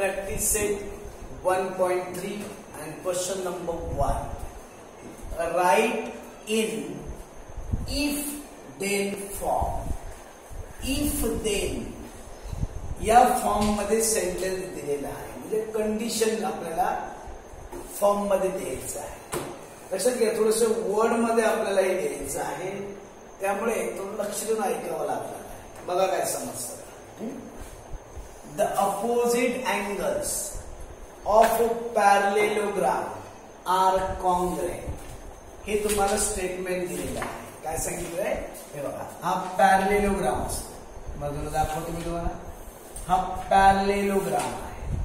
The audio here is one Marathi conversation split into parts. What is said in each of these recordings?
practice set 1.3 and question number 1. Write in if then form. If then या फॉर्म मध्ये सेंटेन्स दिलेला आहे, म्हणजे कंडिशन आपल्याला फॉर्म मध्ये द्यायचं आहे. लक्षात घ्या, थोडस वर्ड मध्ये आपल्याला हे द्यायचं आहे, त्यामुळे थोडं लक्ष देऊन ऐकावं लागणार आहे. बघा काय समजतं. The opposite angles of parallelogram are congruent. हे तुम्हाला स्टेटमेंट दिलेलं आहे. काय सांगितलंय हे बघा. हा पॅरलेलोग्राम असतो. बाजूला दाखवतो मी तुम्हाला. हा पॅरलेलोग्राम आहे,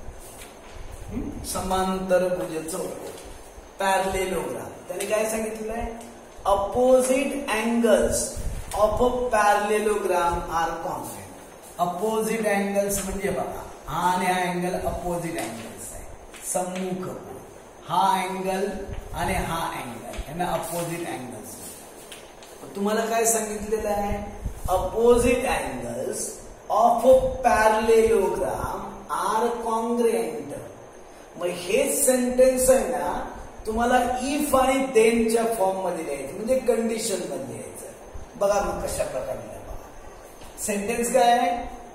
समांतरभुज चौकोन. पॅरलेलोग्राम त्याने काय सांगितलेलं आहे, opposite angles of a parallelogram are congruent. Opposite angles म्हणजे बघा, हा आणि हा अँगल अपोजिट अँगल्स आहे, सम्मुख कोन. हा अँगल आणि हा अँगल यांना अपोजिट अँगल्स. तुम्हाला काय सांगितलेलं आहे, opposite angles of a parallelogram are congruent. मग हे सेंटेन्स आहे ना, तुम्हाला इफ आणि देनच्या फॉर्म मध्ये द्यायचं, म्हणजे कंडिशन मध्ये द्यायचं. बघा मग कशा प्रकारे. बघा सेंटेन्स काय आहे,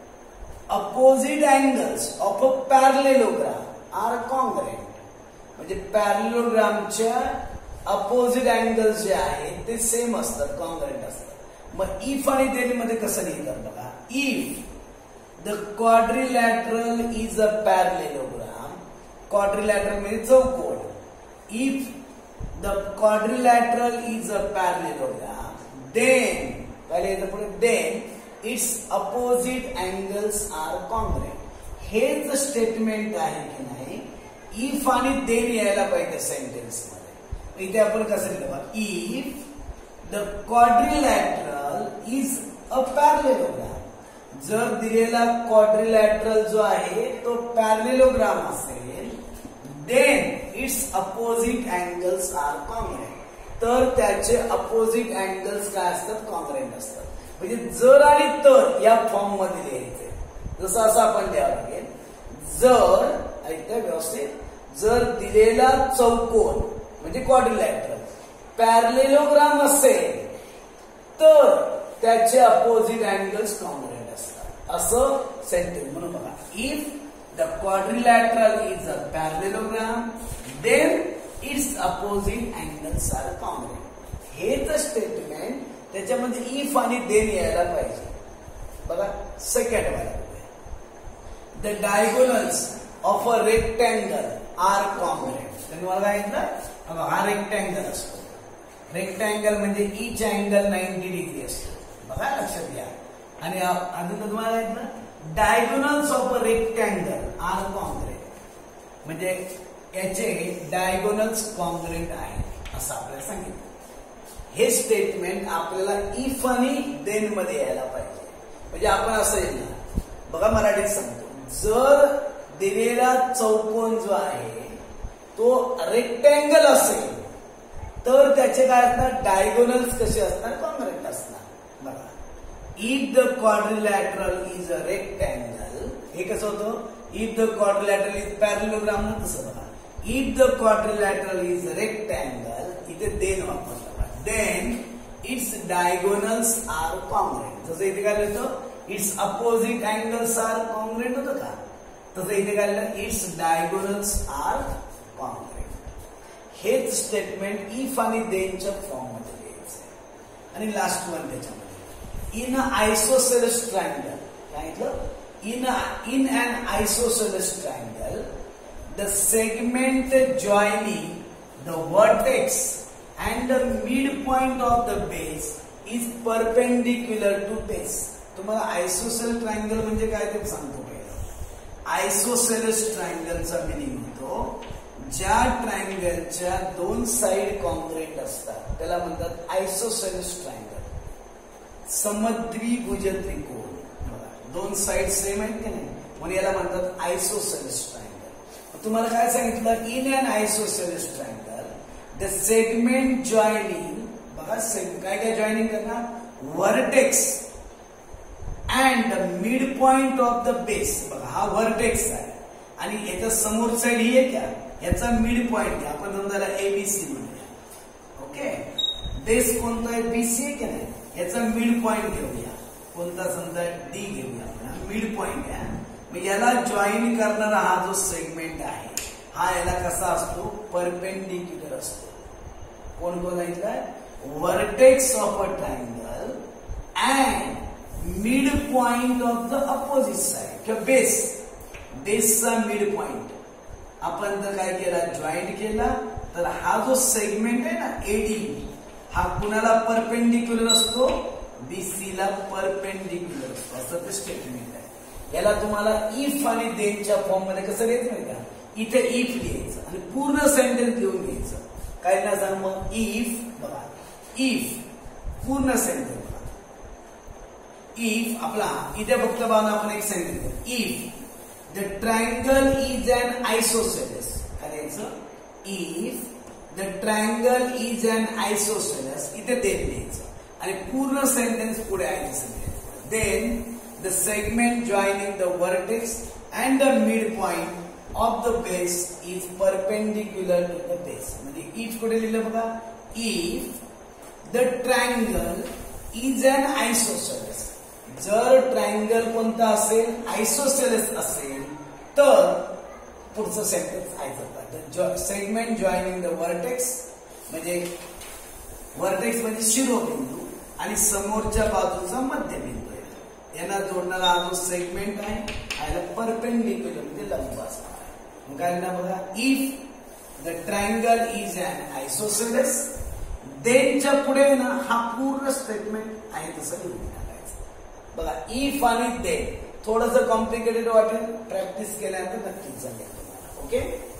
opposite angles of a parallelogram are congruent. म्हणजे पॅरलेलोग्रामच्या अपोजिट अँगल्स जे आहेत ते सेम असतात, कॉन्ग्रुएंट असतात. मग इफ आणि देन मध्ये कसं लिहितात बघा. If the quadrilateral is a parallelogram. Quadrilateral म्हणजे चौकोन. If the quadrilateral is a parallelogram then काय लिहायचं पुढे, then it's opposite angles are congruent. हेच स्टेटमेंट आहे की नाही, इफ आणि देन यायला पाहिजे सेंटेन्स मध्ये. इथे आपण कसं लिहिलं बघा, if the quadrilateral is a parallelogram. जर दिलेला क्वाड्रिलॅटरल जो आहे तो पॅरलेलोग्राम असेल, then it's opposite angles are congruent. तर त्याचे अपोजिट अँगल्स काय असतात, कॉन्ग्रुएंट असतात. म्हणजे जर आणि तर या फॉर्म मध्ये लिहायचे. जसं असं आपण द्यावं लागेल. जर ऐकता व्यवस्थित, जर दिलेला चौकोन म्हणजे क्वाड्रिलॅटरल पॅरलेलोग्राम असेल तर त्याचे अपोजिट अँगल्स कॉन्ग्रुएंट असतात, असं सेंटेन्स. म्हणून बघा, if the quadrilateral is a parallelogram then it's opposite angles are congruent. हेच स्टेटमेंट त्याच्यामध्ये इफ आणि देन यायला पाहिजे. बघा सेकंड वाला, the diagonals of a rectangle are congruent. त्यांनी मला काय सांगितलं, हा रेक्टँगल असतो. रेक्टँगल म्हणजे इच अँगल 90 डिग्री असतो. बघा लक्षात घ्या. आणि अजून तुम्हाला ना, diagonals of a rectangle are congruent. म्हणजे याचे डायगोनल्स कॉन्ग्रुएंट आहेत असं आपल्याला सांगितलं. हे स्टेटमेंट आपल्याला इफ आणि देन मध्ये यायला पाहिजे. म्हणजे आपण असं येईल ना, बघा मराठीत सांगतो, जर दिलेला चौकोन जो आहे तो रेक्टँगल असेल तर त्याचे काय असणार, डायगोनल्स कसे असणार, कॉन्ग्रुएंट असणार. बघा, if the quadrilateral is a rectangle. हे कसं होतं, if the quadrilateral is parallelogram. तसं बघा, if the quadrilateral is a rectangle, इथे देन वापरला, then it's diagonals are congruent. जसं इथे काय लिहितो, it's opposite angles are congruent होतं का, तसं इथे काय लिहिलं, इट्स डायगोनल्स आर कॉन्ग्रुएंट. हेच स्टेटमेंट इफ आणि देनच्या फॉर्म मध्ये द्यायचं. आणि लास्ट वन त्याच्यामध्ये, इन अ आयसोसेलेस ट्रायंगल. काय म्हटलं, in an isosceles triangle the segment joining the vertex and the mid point of the base is perpendicular to base. तुम्हाला आयसोसेलेस ट्रायंगल म्हणजे काय ते सांगतो. आयसोसेलेस ट्रायंगलचा मिनिंग होतो, ज्या ट्रायंगलच्या दोन साइड कॉन्ग्रुएंट असतात त्याला म्हणतात आयसोसेलेस ट्रायंगल. समद्विभुज त्रिकोण, दोन साइड सेम आहेत की नाही, म्हणून याला म्हणतात आयसोसेलेस ट्रायंगल. तुम्हाला काय सांगितलं, in an isosceles triangle the segment joining. बघा काय काय जॉइनिंग करणार, vertex and the mid point of the base. बघा हा वर्टेक्स आहे आणि याच्या समोर साइड ही आहे का, याचा मिड पॉइंट घ्या, आपण समजा एबीसी म्हणूया. ओके, बेस कोणता आहे, बीसी आहे की नाही, याचा मिड पॉइंट घेऊया, कोणता समजा डी घेऊया, मिड पॉइंट घ्या. मग याला जॉईन करणारा हा जो सेगमेंट आहे हा याला कसा असतो, परपेंडिक्युलर असतो. कोण बोलायचंय, vertex of a triangle and mid point of the opposite side किंवा बेसचा मिड पॉइंट आपण जर काय केला, जॉईंट केला, तर हा जो सेगमेंट आहे ना एडी, हा कुणाला परपेंडिक्युलर असतो, बीसी ला परपेंडिक्युलर असतो, असं ते स्टेटमेंट आहे. याला तुम्हाला इफ आणि देनच्या फॉर्म मध्ये कसं लिहायचं माहिती का, इथे इफ लिहायचं आणि पूर्ण सेंटेन्स लिहून घ्यायचं. काय ना सांग मग इफ, बघा इफ पूर्ण सेंटेन्स, इफ आपला इथे फक्त बघा आपण एक sentence, if the triangle is an isosceles, करायचं if the triangle is an isosceles, इथे देन लिहायचं आणि पूर्ण सेंटेन्स पुढे आहे sentence. Then the segment joining the vertex and the midpoint of the base is perpendicular to the base. म्हणजे if कुठे लिहिलं बघा, if the triangle is an isosceles, जर ट्रायंगल कोणता असेल, आयसोसेलेस असेल, तर पुढचं सेंटेन्स आहे सेगमेंट जॉईनिंग द वर्टेक्स, म्हणजे वर्टेक्स म्हणजे शिरोबिंदू आणि समोरच्या बाजूचा मध्यबिंदू, यांना जोडणारा हा जो सेगमेंट आहे याला परपेंडिक्युलर म्हणजे लंब असणार आहे. मग काय ना बघा, if the triangle is an isosceles, देनच्या पुढे ना हा पूर्ण स्टेटमेंट आहे तसं लिहून टाकायचं. बघा इफ आणि देन थोडंसं कॉम्प्लिकेटेड वाटेल, प्रॅक्टिस केल्यानंतर नक्कीच चालेल तुम्हाला. ओके.